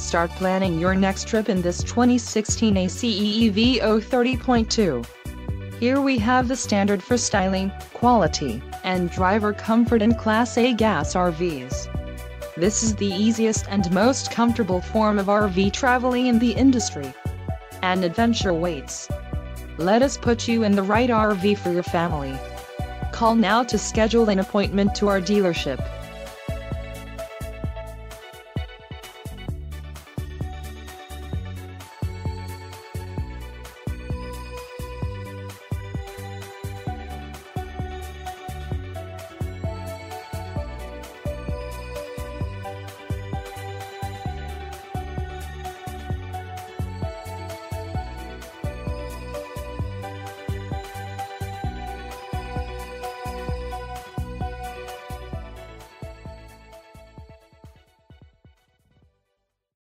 Start planning your next trip in this 2016 ACE EVO30.2. Here we have the standard for styling, quality, and driver comfort in Class A gas RVs. This is the easiest and most comfortable form of RV traveling in the industry. An adventure waits. Let us put you in the right RV for your family. Call now to schedule an appointment to our dealership.